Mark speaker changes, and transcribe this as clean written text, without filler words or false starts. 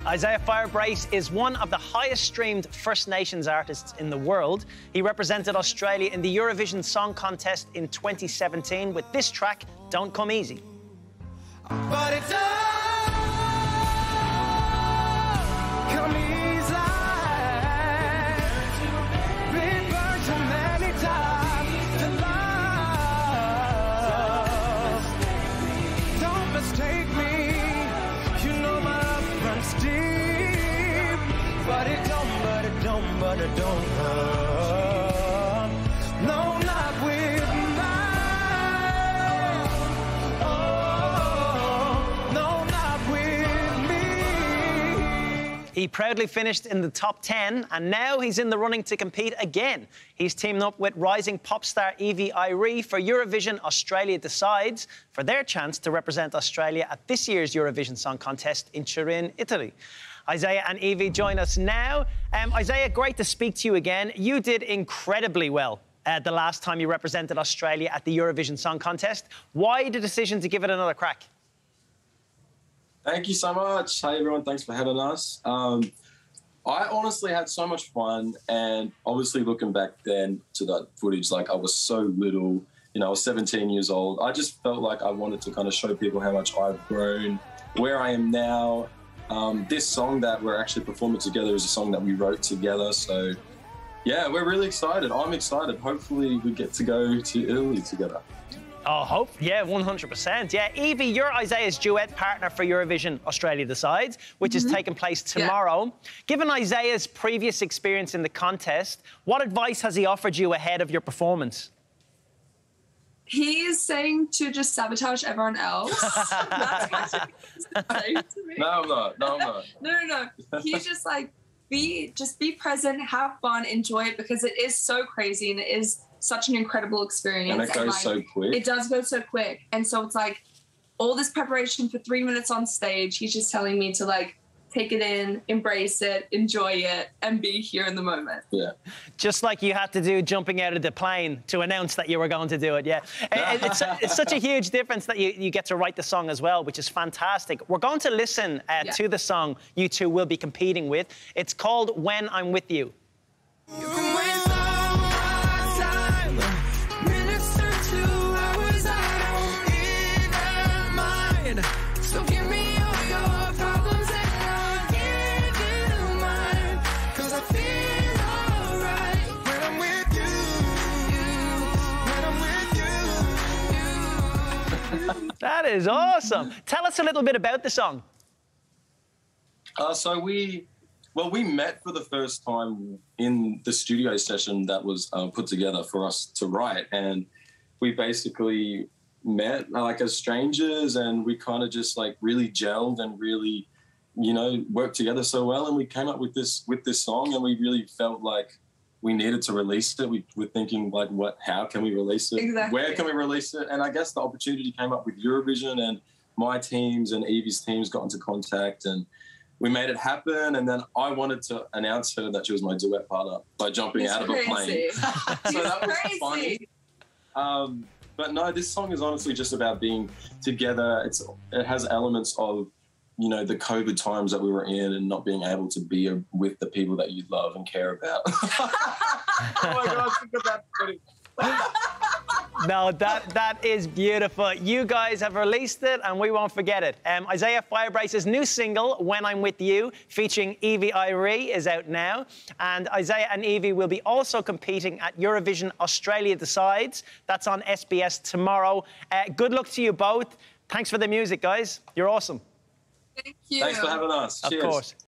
Speaker 1: Isaiah Firebrace is one of the highest streamed First Nations artists in the world. He represented Australia in the Eurovision Song Contest in 2017 with this track, Don't Come Easy.
Speaker 2: But it don't come easy. Been burned too many times to love. Don't mistake me. You know my love runs deep. But it don't come. No, not with me.
Speaker 1: He proudly finished in the top 10, and now he's in the running to compete again. He's teaming up with rising pop star Evie Iree for Eurovision Australia Decides for their chance to represent Australia at this year's Eurovision Song Contest in Turin, Italy. Isaiah and Evie join us now. Isaiah, great to speak to you again. You did incredibly well the last time you represented Australia at the Eurovision Song Contest. Why the decision to give it another crack?
Speaker 3: Thank you so much. Hey, everyone. Thanks for having us. I honestly had so much fun, and obviously looking back then to that footage, like I was so little, you know, I was 17 years old. I just felt like I wanted to kind of show people how much I've grown, where I am now. This song that we're actually performing together is a song that we wrote together. So, yeah, we're really excited. I'm excited. Hopefully we get to go to Italy together.
Speaker 1: Oh, yeah, 100%. Yeah, Evie, you're Isaiah's duet partner for Eurovision Australia Decides, which is taking place tomorrow. Yeah. Given Isaiah's previous experience in the contest, what advice has he offered you ahead of your performance?
Speaker 4: He's saying to just sabotage everyone else. That's what he's saying to me.
Speaker 3: No, I'm not.
Speaker 4: No. He's just like, be present, have fun, enjoy it, because it is so crazy and it is such an incredible experience.
Speaker 3: And it goes so quick.
Speaker 4: It does go so quick. And so it's like all this preparation for 3 minutes on stage, he's just telling me to like take it in, embrace it, enjoy it, and be here in the moment.
Speaker 3: Yeah.
Speaker 1: Just like you had to do jumping out of the plane to announce that you were going to do it, yeah. It's such a huge difference that you get to write the song as well, which is fantastic. We're going to listen to the song you two will be competing with. It's called When I'm With You. That is awesome. Tell us a little bit about the song.
Speaker 3: So we met for the first time in the studio session that was put together for us to write, and we basically met like as strangers, and we kind of just like really gelled and really, you know, worked together so well, and we came up with this song, and we really felt like we needed to release it. We were thinking like, how can we release it?
Speaker 4: Exactly.
Speaker 3: Where can we release it? And I guess the opportunity came up with Eurovision, and my teams and Evie's teams got into contact, and we made it happen. And then I wanted to announce her that she was my duet partner by jumping out of a plane. So that was funny. But no, this song is honestly just about being together. It has elements of, you know, the COVID times that we were in and not being able to be with the people that you love and care about. Oh my God, think of that.
Speaker 1: No, that is beautiful. You guys have released it, and we won't forget it. Isaiah Firebrace's new single, When I'm With You, featuring Evie Iree, is out now. And Isaiah and Evie will be also competing at Eurovision Australia Decides. That's on SBS tomorrow. Good luck to you both. Thanks for the music, guys. You're awesome.
Speaker 4: Thank you.
Speaker 3: Thanks for having us.
Speaker 1: Of course.